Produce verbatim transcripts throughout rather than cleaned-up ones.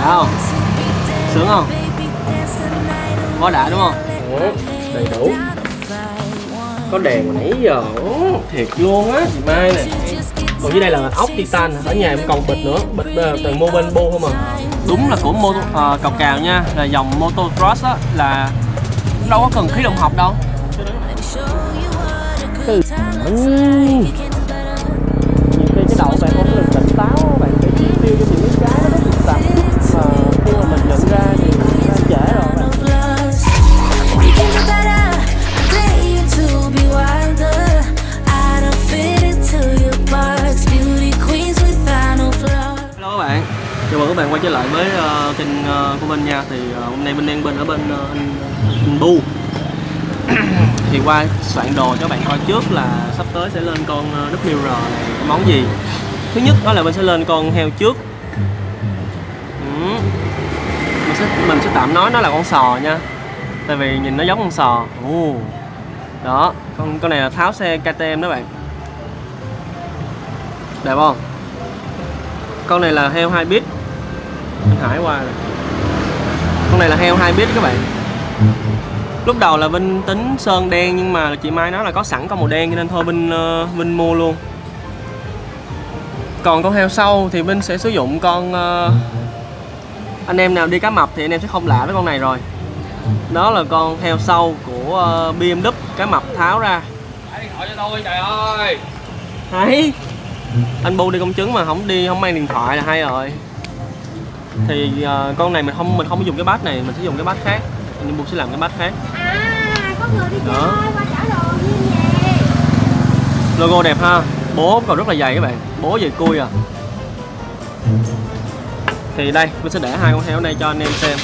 Đã không? Sướng không? Quá đã đúng không? Ủa, đầy đủ. Có đèn mà nãy giờ thiệt luôn á chị Mai nè. Còn dưới đây là ốc titan, ở nhà em còn bịch nữa, bịch toàn mô bên bô không à. Đúng là của moto uh, cào cào nha, là dòng motocross á, là đâu có cần khí động học đâu. Ừ. Nhiều khi cái đầu bạn không được tỉnh táo, bạn phải chi tiêu cho những cái nó rất là sẵn, và khi mà mình nhận ra thì đã trễ rồi bạn. Hello các bạn, chào mừng các bạn quay trở lại với uh, kênh uh, của Vinh nha. Thì uh, hôm nay Vinh đang bên ở bên uh, anh, anh Bu. Thì qua soạn đồ cho các bạn coi trước là sắp tới sẽ lên con uh, vê kép rờ này món gì. Thứ nhất đó là Vinh sẽ lên con heo trước. Ừ. Mình sẽ mình sẽ tạm nói nó là con sò nha, tại vì nhìn nó giống con sò. Ồ. Đó, con con này là tháo xe ca tê em đó bạn. Đẹp không? Con này là heo hai bit. Anh Hải qua rồi. Con này là heo hai bit các bạn. Lúc đầu là Vinh tính sơn đen, nhưng mà chị Mai nói là có sẵn con màu đen cho nên thôi Vinh uh, Vinh mua luôn. Còn con heo sau thì Vinh sẽ sử dụng con uh, anh em nào đi cá mập thì anh em sẽ không lạ với con này rồi. Đó là con heo sau của uh, bê em vê cá mập tháo ra. Hãy điện thoại cho tôi trời ơi. Hay. Anh Bu đi công chứng mà không đi, không mang điện thoại là hay rồi. Thì uh, con này mình không mình không dùng cái bát này, mình sẽ dùng cái bát khác. Anh Bu sẽ làm cái bát khác. À, có người đi chơi qua trả đồ như vậy. Logo đẹp ha. Bố còn rất là dày các bạn, bố dày cui à. Thì đây, mình sẽ để hai con heo này cho anh em xem.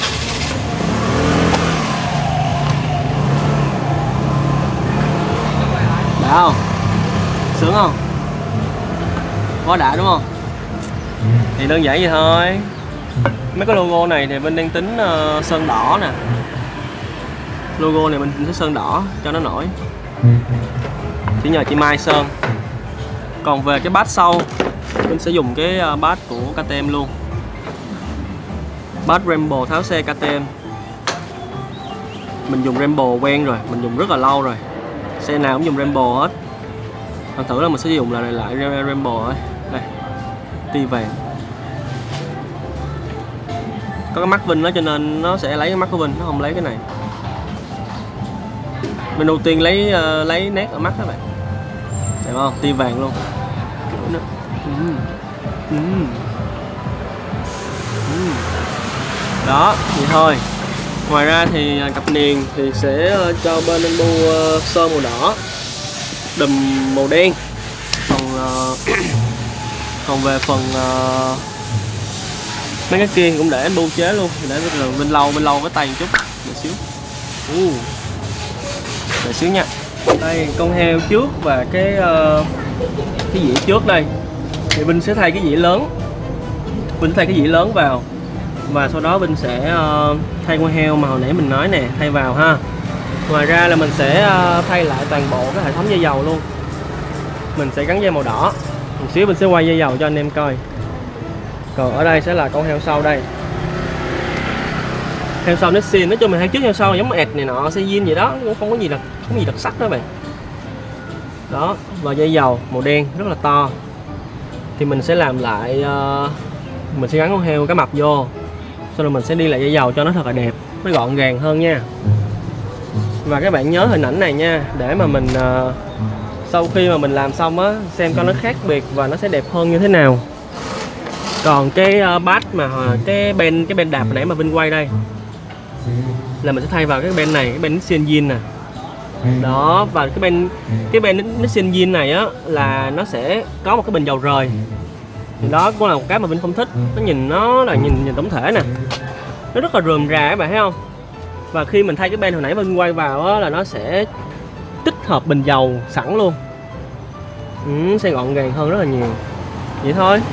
Đã không? Sướng không? Quá đã đúng không? Thì đơn giản vậy thôi. Mấy cái logo này thì Vinh đang tính uh, sơn đỏ nè. Logo này mình sẽ sơn đỏ cho nó nổi. Chỉ nhờ chị Mai sơn. Còn về cái bát sau, mình sẽ dùng cái uh, bát của ca tê em luôn. Bát Rainbow tháo xe ca tê em. Mình dùng Rainbow quen rồi, mình dùng rất là lâu rồi. Xe nào cũng dùng Rainbow hết. Thành thử là mình sẽ dùng lại lại Rainbow thôi. Đây, ti vàng. Có cái mắt Vinh đó cho nên nó sẽ lấy cái mắt của Vinh, nó không lấy cái này. Mình ưu tiên lấy uh, lấy nét ở mắt các bạn. Đẹp không? Ti vàng luôn. Uhm. Uhm. Uhm. Đó, vậy thôi. Ngoài ra thì cặp niền thì sẽ uh, cho bên anh Bu uh, sơn màu đỏ, đùm màu đen. Còn uh, còn về phần uh, mấy cái kia cũng để anh Bu chế luôn, để bên lâu bên lâu cái tay một chút, để xíu. Uh. Để xíu nha. Đây con heo trước và cái uh, cái dĩa trước đây thì Vinh sẽ thay cái dĩa lớn, Vinh thay cái dĩa lớn vào và sau đó Vinh sẽ uh, thay con heo mà hồi nãy mình nói nè, thay vào ha. Ngoài ra là mình sẽ uh, thay lại toàn bộ cái hệ thống dây dầu luôn. Mình sẽ gắn dây màu đỏ. Một xíu mình sẽ quay dây dầu cho anh em coi. Còn ở đây sẽ là con heo sau đây. Heo sau nó xin, nói chung mình heo trước heo sau giống ẹt này nọ, xe zin vậy đó, cũng không có gì đặc không có gì đặc sắc đó bạn. Đó, và dây dầu màu đen rất là to. Thì mình sẽ làm lại uh, mình sẽ gắn con heo cá mập vô. Sau đó mình sẽ đi lại dây dầu cho nó thật là đẹp, nó gọn gàng hơn nha. Và các bạn nhớ hình ảnh này nha, để mà mình uh, sau khi mà mình làm xong á, xem coi nó khác biệt và nó sẽ đẹp hơn như thế nào. Còn cái uh, bát mà uh, cái ben cái ben đạp nãy mà Vinh quay đây là mình sẽ thay vào cái ben này, cái ben Nixon zin nè. Đó, và cái ben cái ben Nixon zin này á là nó sẽ có một cái bình dầu rời. Thì đó cũng là một cái mà Vinh không thích, nó nhìn nó là nhìn nhìn tổng thể nè, nó rất là rườm rà các bạn thấy không. Và khi mình thay cái ben hồi nãy Vinh quay vào á là nó sẽ tích hợp bình dầu sẵn luôn. Ừ, sẽ gọn gàng hơn rất là nhiều. Vậy thôi.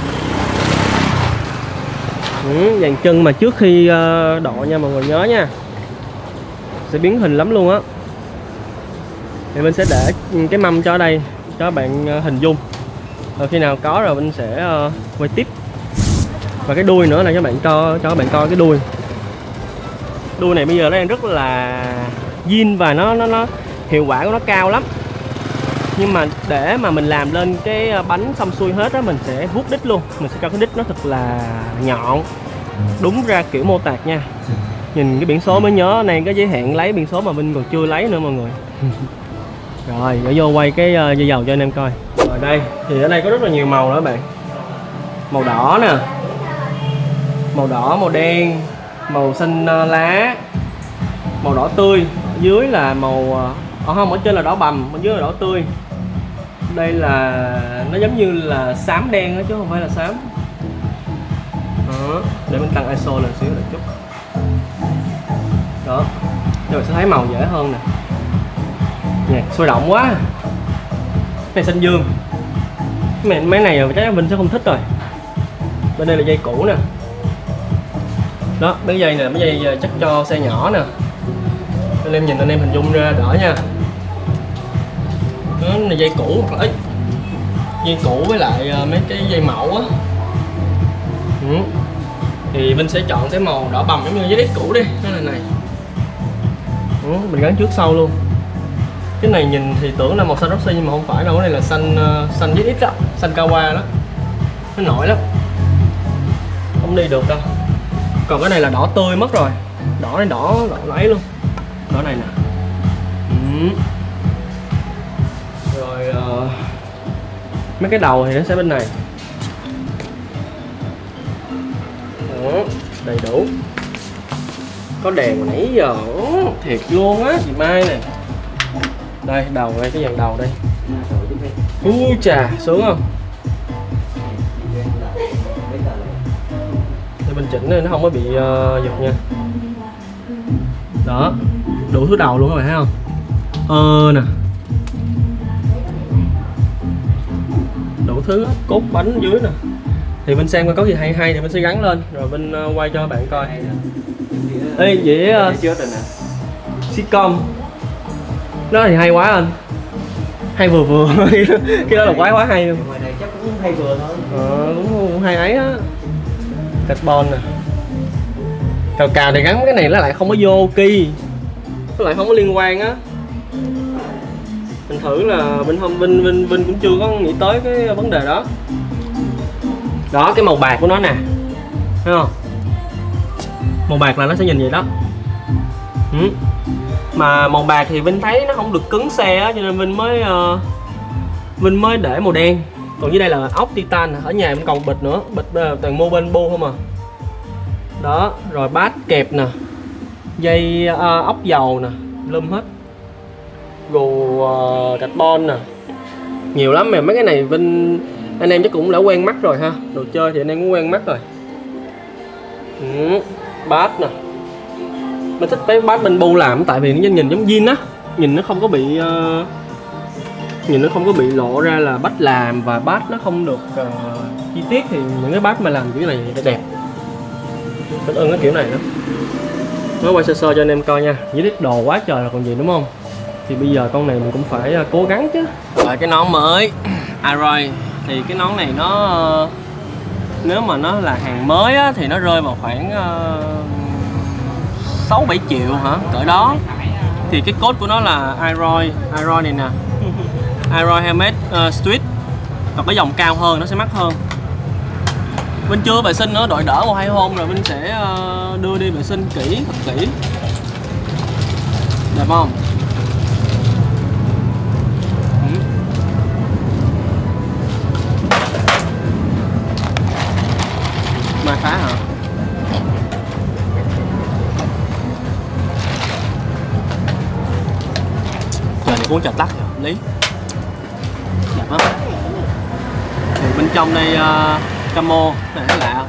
Ừ, dàn chân mà trước khi uh, độ nha mọi người nhớ nha, sẽ biến hình lắm luôn á. Thì mình sẽ để cái mâm cho ở đây cho bạn uh, hình dung. Rồi khi nào có rồi mình sẽ uh, quay tiếp. Và cái đuôi nữa là các bạn cho cho các bạn coi cái đuôi. Đuôi này bây giờ nó đang rất là zin và nó nó nó hiệu quả của nó cao lắm. Nhưng mà để mà mình làm lên cái bánh xong xuôi hết á, mình sẽ vuốt đít luôn. Mình sẽ cho cái đít nó thật là nhọn, đúng ra kiểu mô tạc nha. Nhìn cái biển số mới nhớ, này cái giới hạn lấy biển số mà Vinh còn chưa lấy nữa mọi người. Rồi, để vô quay cái uh, dây dầu cho anh em coi. Rồi đây, thì ở đây có rất là nhiều màu đó các bạn. Màu đỏ nè, màu đỏ, màu đen, màu xanh uh, lá, màu đỏ tươi. Ở dưới là màu, uh, à, không, ở trên là đỏ bầm, ở dưới là đỏ tươi. Đây là, nó giống như là xám đen đó chứ không phải là xám. Đó, để mình tăng i ét o lên xíu một chút. Đó, cho bạn sẽ thấy màu dễ hơn nè. Nè, sôi động quá. Cái này xanh dương. Mấy, mấy này chắc Vinh sẽ không thích rồi. Bên đây là dây cũ nè. Đó, mấy dây nè, mấy dây chắc cho xe nhỏ nè. Anh em nhìn anh em hình dung ra đỡ nha. Đó là dây cũ. Ấy, dây cũ với lại mấy cái dây mẫu á. Ừ. Thì Vinh sẽ chọn cái màu đỏ bầm giống như dây đít cũ đi. Nó là này. Ừ, mình gắn trước sau luôn. Cái này nhìn thì tưởng là màu xanh Roxy nhưng mà không phải đâu, cái này là xanh uh, xanh với ít đó, xanh Kawa đó. Nó nổi lắm. Không đi được đâu. Còn cái này là đỏ tươi mất rồi. Đỏ này đỏ đỏ lấy luôn. Đỏ này nè. Ừ. Rồi uh, mấy cái đầu thì nó sẽ bên này. Đó, đầy đủ. Có đèn hồi nãy giờ thiệt luôn á chị Mai nè. Đây đầu đây, cái dàn đầu đây. Ui chà, sướng không? Để mình chỉnh nó không có bị uh, giật nha. Đó, đủ thứ đầu luôn các bạn thấy không? Ờ nè. Đủ thứ cốt bánh dưới nè. Thì bên xem coi có gì hay hay thì mình sẽ gắn lên rồi bên uh, quay cho các bạn coi. Ê vậy uh, sitcom nó thì hay quá anh, hay vừa vừa. Cái đó là quá quá hay luôn. Ngoài này chắc cũng hay vừa thôi. Ờ, cũng, cũng hay ấy á. Carbon nè. Cào cào thì gắn cái này nó lại không có vô ki, nó lại không có liên quan á. Mình thử là bên hôm Vinh Vinh Vinh cũng chưa có nghĩ tới cái vấn đề đó. Đó, cái màu bạc của nó nè, thấy không? Màu bạc là nó sẽ nhìn vậy đó. Ừ. Mà màu bạc thì Vinh thấy nó không được cứng xe á, cho nên Vinh mới uh, Vinh mới để màu đen. Còn dưới đây là ốc titan, ở nhà cũng còn bịch nữa, bịch uh, toàn mua bên bu không à. Đó, rồi bát kẹp nè, dây uh, ốc dầu nè, lum hết. Gù uh, carbon nè, nhiều lắm mà mấy cái này Vinh anh em chắc cũng đã quen mắt rồi ha. Đồ chơi thì anh em cũng quen mắt rồi. Ừ, bát nè. Mình thích cái bát bên bu làm tại vì nó nhìn giống zin á, nhìn nó không có bị uh, nhìn nó không có bị lộ ra là bát làm, và bát nó không được uh, chi tiết. Thì những cái bát mà làm kiểu này thì đẹp. Thích ưng cái kiểu này đó. Nó quay sơ sơ cho anh em coi nha. Với đít đồ quá trời là còn gì đúng không? Thì bây giờ con này mình cũng phải uh, cố gắng chứ. Rồi cái nón mới Aroy thì cái nón này nó uh, nếu mà nó là hàng mới á, thì nó rơi vào khoảng uh, sáu bảy triệu hả, cỡ đó. Thì cái code của nó là Aroy, Aroy này nè, Aroy Helmet uh, Street. Còn cái dòng cao hơn nó sẽ mắc hơn. Vinh chưa vệ sinh nữa, đợi đỡ một hai hôm rồi Vinh sẽ uh, đưa đi vệ sinh kỹ, thật kỹ. Đẹp không? Ừ. Mai phá hả? Trời này cuốn chà tắt rồi, lý. Đẹp lắm. Thì bên trong đây uh, camo, này nó lạ không?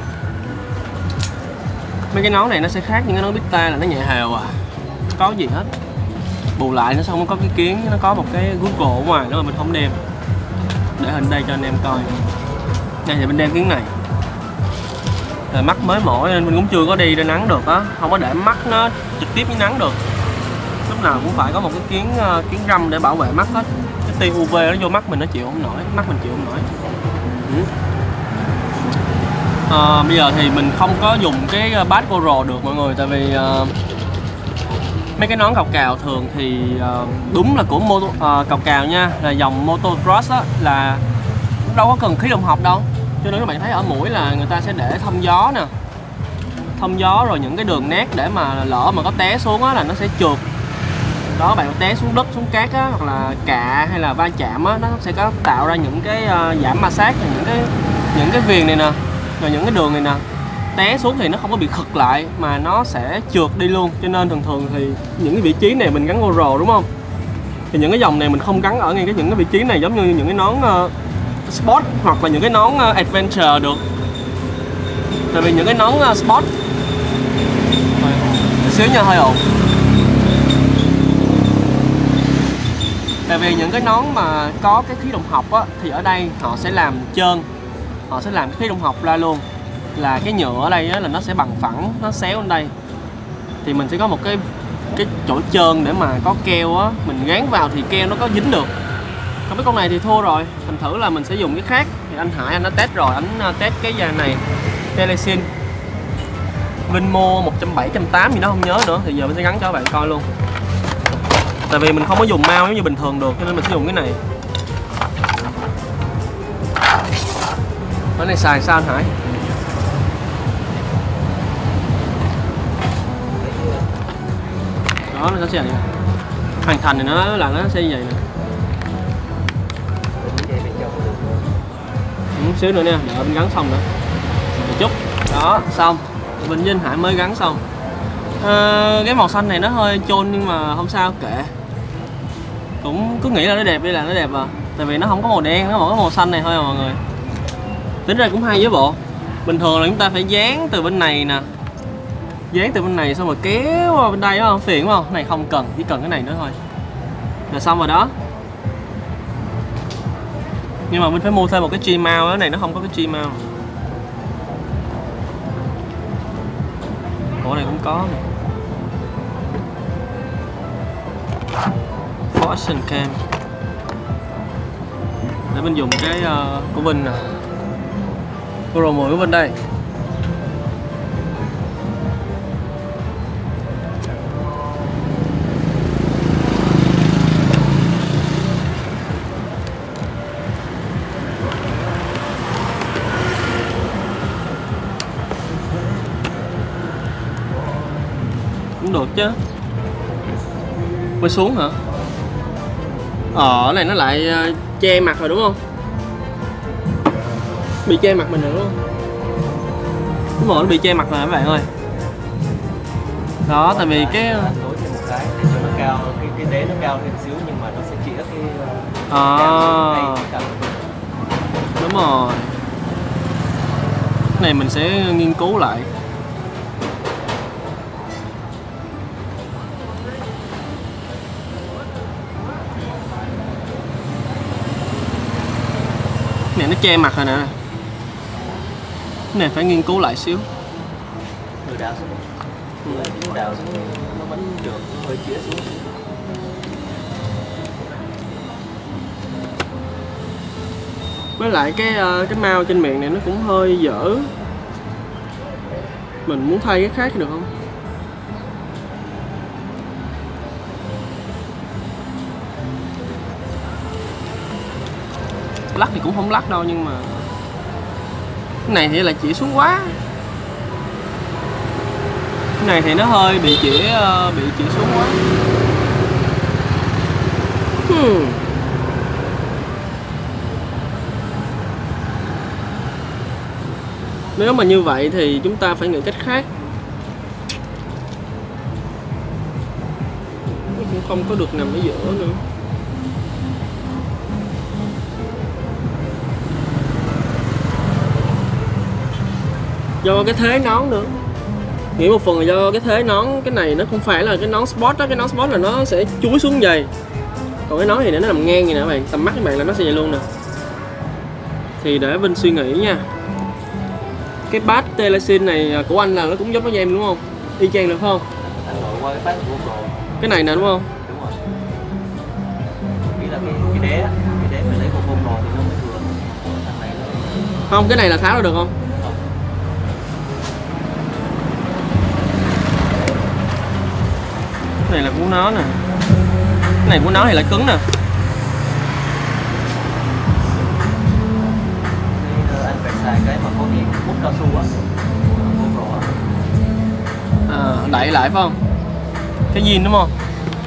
Mấy cái nón này nó sẽ khác những cái nón Bita là nó nhẹ hều à, có gì hết. Bù lại nó không có cái kiến, nó có một cái Google ở ngoài nữa mà mình không đem. Để hình đây cho anh em coi. Đây thì mình đem kiến này. Rồi mắt mới mỏi nên mình cũng chưa có đi ra nắng được á, không có để mắt nó trực tiếp với nắng được. Lúc nào cũng phải có một cái kiến uh, kiến râm để bảo vệ mắt hết. Cái tia u vê nó vô mắt mình nó chịu không nổi, mắt mình chịu không nổi. Ừ. à, bây giờ thì mình không có dùng cái bát GoPro được mọi người, tại vì uh, mấy cái nón cào cào thường thì uh, đúng là của moto, uh, cào cào nha, là dòng motocross á, là đâu có cần khí động học đâu, cho nên các bạn thấy ở mũi là người ta sẽ để thông gió nè, thông gió rồi những cái đường nét để mà lỡ mà có té xuống á là nó sẽ trượt. Đó, bạn té xuống đất, xuống cát á, hoặc là cạ hay là va chạm á, nó sẽ có tạo ra những cái uh, giảm ma sát, những cái những cái viền này nè, rồi những cái đường này nè, té xuống thì nó không có bị khựt lại mà nó sẽ trượt đi luôn. Cho nên thường thường thì những cái vị trí này mình gắn GoPro đúng không, thì những cái dòng này mình không gắn ở ngay cái những cái vị trí này, giống như những cái nón uh, sport hoặc là những cái nón uh, adventure được. Tại vì những cái nón uh, sport xíu nha, hơi ồn. Tại vì những cái nón mà có cái khí động học á, thì ở đây họ sẽ làm trơn, họ sẽ làm cái khí động học ra luôn, là cái nhựa ở đây á, là nó sẽ bằng phẳng, nó xéo lên đây thì mình sẽ có một cái cái chỗ trơn để mà có keo á, mình gắn vào thì keo nó có dính được. Còn cái con này thì thua rồi, thành thử là mình sẽ dùng cái khác. Thì anh Hải anh đã test rồi, anh test cái dàn này Telesin Vinmo một trăm bảy, một trăm tám gì đó không nhớ nữa, thì giờ mình sẽ gắn cho các bạn coi luôn. Tại vì mình không có dùng mouse giống như bình thường được, cho nên mình sẽ dùng cái này. Cái này xài sao anh Hải? Đó, nó sẽ vậy. Hoàn thành thì nó là nó sẽ như vậy nè. Ừ, xíu nữa nha, đợi mình gắn xong nữa. Một chút. Đó, xong. Bình với anh Hải mới gắn xong. À, cái màu xanh này nó hơi chôn nhưng mà không sao, kệ. Cũng cứ nghĩ là nó đẹp đi là nó đẹp à. Tại vì nó không có màu đen, nó có màu xanh này thôi à mọi người. Tính ra cũng hay với bộ. Bình thường là chúng ta phải dán từ bên này nè, dán từ bên này xong rồi kéo vào bên đây, đúng không? Phiền đúng không? Cái này không cần, chỉ cần cái này nữa thôi là xong rồi đó. Nhưng mà mình phải mua thêm một cái G-mount, cái này nó không có cái G-mount. Ủa này cũng có nè. Fortune cam. Để mình dùng cái uh, của Vinh nè, GoPro mười của Vinh đây. Cũng được chứ. Quay xuống hả? Ờ, cái này nó lại uh, che mặt rồi đúng không? Bị che mặt mình rồi đúng không? Đúng rồi, nó bị che mặt rồi các bạn ơi. Đó, tại vì cái tối thêm một cái để cho nó cao, cái cái đế nó cao thêm xíu nhưng mà nó sẽ chĩa cái à, đúng rồi. Cái này mình sẽ nghiên cứu lại. Cái này nó che mặt rồi nè. Cái này phải nghiên cứu lại xíu. Người đào xuống. Người đào xuống nó vẫn được, nó hơi chĩa xuống. Với lại cái cái mao trên miệng này nó cũng hơi dở. Mình muốn thay cái khác được không? Lắc thì cũng không lắc đâu, nhưng mà cái này thì lại chỉ xuống quá. Cái này thì nó hơi bị chỉ bị chỉ xuống quá. Hmm. Nếu mà như vậy thì chúng ta phải nghĩ cách khác. Nó cũng không có được nằm ở giữa nữa. Do cái thế nón nữa. Nghĩ một phần là do cái thế nón. Cái này nó không phải là cái nón sport đó. Cái nón sport là nó sẽ chúi xuống vậy. Còn cái nón thì nó nằm ngang vậy nè các bạn. Tầm mắt các bạn là nó sẽ vậy luôn nè. Thì để Vinh suy nghĩ nha. Cái bát Telesin này của anh là nó cũng giống với em đúng không? Y chang được không? Anh đổi qua cái bát của GoPro. Cái này nè đúng không? Đúng rồi. Ý là cái, cái đế, cái đế phải lấy của GoPro thì nó mới vừa. Thằng này là... Không, cái này là tháo ra được không? này là của nó nè, cái này của nó thì lại cứng nè. Anh phải xài cái mà có cái bút cao su á, à, đẩy lại phải không? Cái zin đúng không?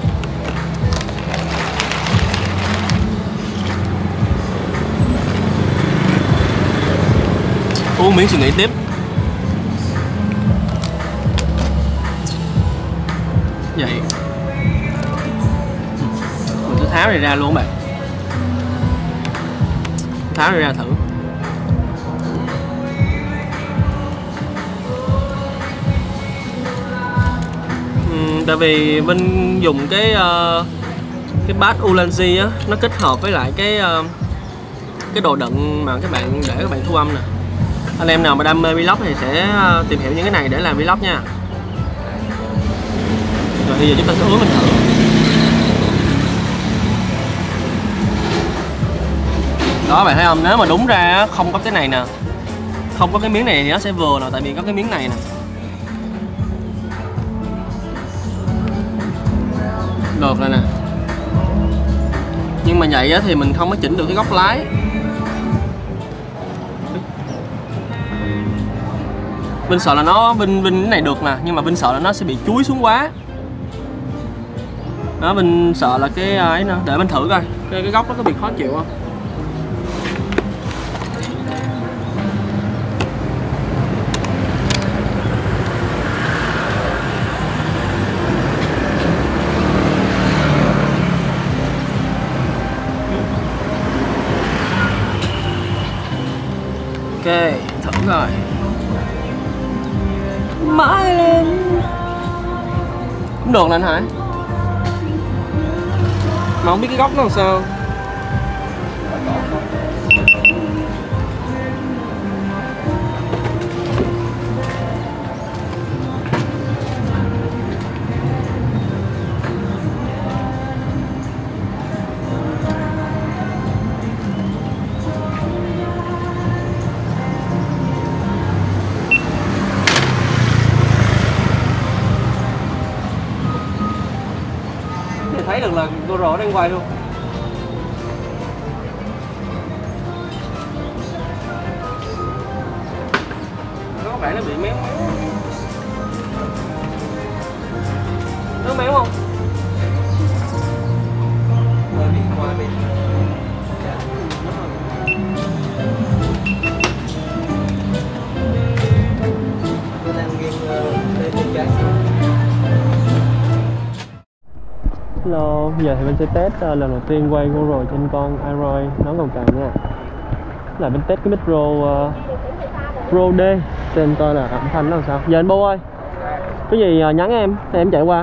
Uống miếng suy nghĩ tiếp. Vậy mình sẽ tháo này ra luôn các bạn, tháo này ra thử. uhm, tại vì Vinh dùng cái uh, cái bát Ulanzi á, nó kết hợp với lại cái uh, cái đồ đựng mà các bạn để các bạn thu âm nè. Anh em nào mà đam mê vlog thì sẽ tìm hiểu những cái này để làm vlog nha. Rồi bây giờ chúng ta sẽ uống mình thử. Đó bạn thấy không, nếu mà đúng ra không có cái này nè, không có cái miếng này thì nó sẽ vừa nè, tại vì có cái miếng này nè. Được rồi nè. Nhưng mà vậy á thì mình không có chỉnh được cái góc lái. Vinh sợ là nó Vinh Vinh cái này được nè, nhưng mà Vinh sợ là nó sẽ bị chúi xuống quá. Đó, Vinh sợ là cái ấy nè, để mình thử coi cái, cái góc nó có bị khó chịu không. Ok, thử rồi. Mãi lên cũng được nè anh Hải, mà không biết cái góc nó làm sao. Thấy được là GoPro đang quay luôn. Có vẻ nó bị méo méo. Nó méo không? Rồi đi qua đi. Tôi đang nghiêng lên bên trái. Hello, giờ thì mình sẽ test uh, lần đầu tiên quay GoPro trên con Aroy nón cầu cành nha. Là mình test cái micro uh, Pro D, xem coi là âm thanh nó làm sao. Giờ anh Bu ơi, cái gì uh, nhắn em, thì em chạy qua.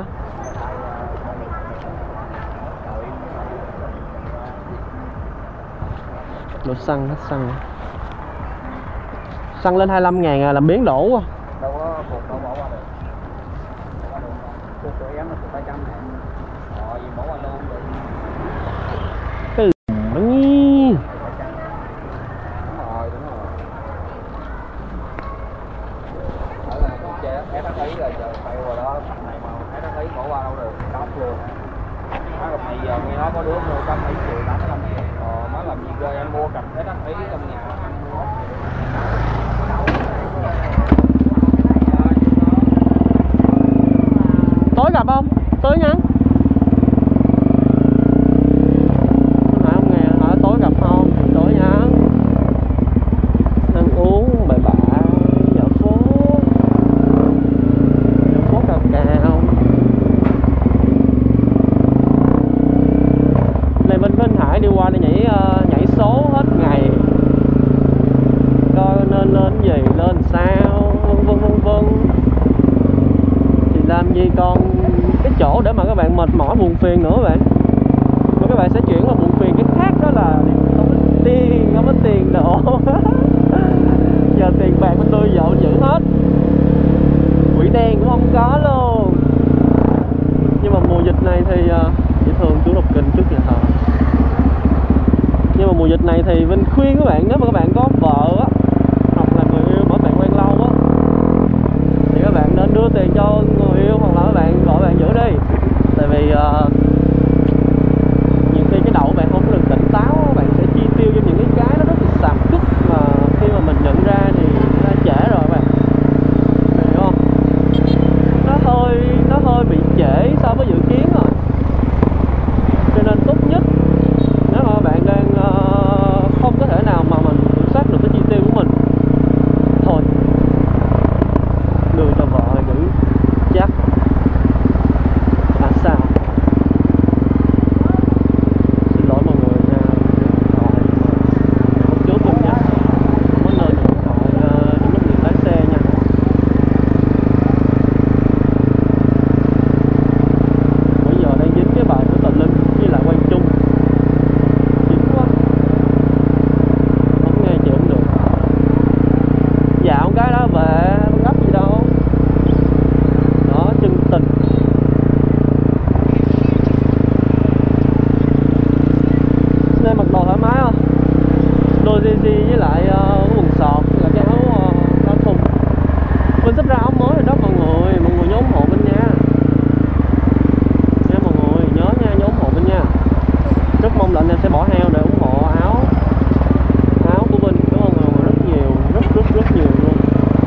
Đổ xăng, hết xăng. Xăng lên hai mươi lăm ngàn à, làm biến đổ quá. Đâu có phục đâu bỏ qua được. Tôi tụi em nó tụi ba trăm ngàn. Rồi gì bỏ qua luôn được. Cái đúng rồi, đúng rồi. Ở là tôi chơi ép ép ý rồi giờ phải qua đó này mà ép ép ý bỏ qua đâu được, đóng luôn. Nó gặp này giờ nghe nói có đứa mua trăm mấy triệu tám mươi lăm ngàn. Ờ nó làm gì ghê, anh mua cặp ép ép ý trong nhà anh mua. Tối gặp không? Tối nhắn. Hỏi không nghe, hỏi tối gặp không? Thì tối nhắn. Ăn uống bài bạ, dạo phố, dạo phố cao cao. Này mình với anh Hải đi qua để nhảy uh, nhảy số hết ngày. Coi nên lên gì, lên sao, vân vân vân vân. Thì làm gì còn cái chỗ để mà các bạn mệt mỏi buồn phiền nữa các bạn, mà các bạn sẽ chuyển qua buồn phiền cái khác, đó là không có tiền, không có tiền độ. Giờ tiền bạc bên tôi dạo giữ hết, quỹ đen cũng không có luôn. Nhưng mà mùa dịch này thì dễ thường chú Lục Kình trước nhà thờ. Nhưng mà mùa dịch này thì Vinh khuyên các bạn, nếu mà các bạn có vợ á, hoặc là người yêu mà các bạn quen lâu á, thì các bạn nên đưa tiền cho người yêu hoặc là các bạn vợ bạn giữ đi. Tại Bên sắp ra áo mới rồi đó mọi người, mọi người nhớ ủng hộ bên nha. Nha mọi người, nhớ nha, nhớ ủng hộ bên nha. Rất mong là anh em sẽ bỏ heo để ủng hộ áo áo của Vinh. Cảm ơn mọi người rất nhiều, rất rất rất nhiều luôn.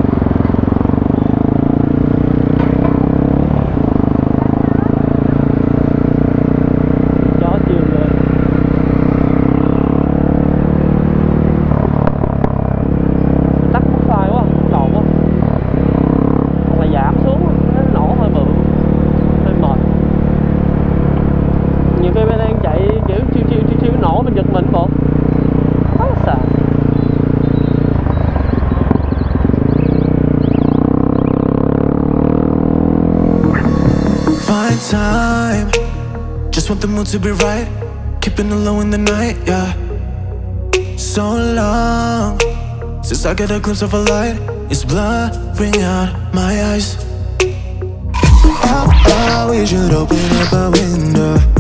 Chó chiều lên. Tắt mất file quá, tròn quá. Hoặc là giảm xuống, nó nổ hơi bự, hơi mệt. Nhiều khi bên đang chạy kiểu chiêu chiêu chiêu chiêu nổ mình giật mình bộ. Quá sợ. Find time, just want the mood to be right, keeping it low in the night, yeah. So long since I get a glimpse of a light, it's blurring out my eyes. Oh, oh, we should open up a window.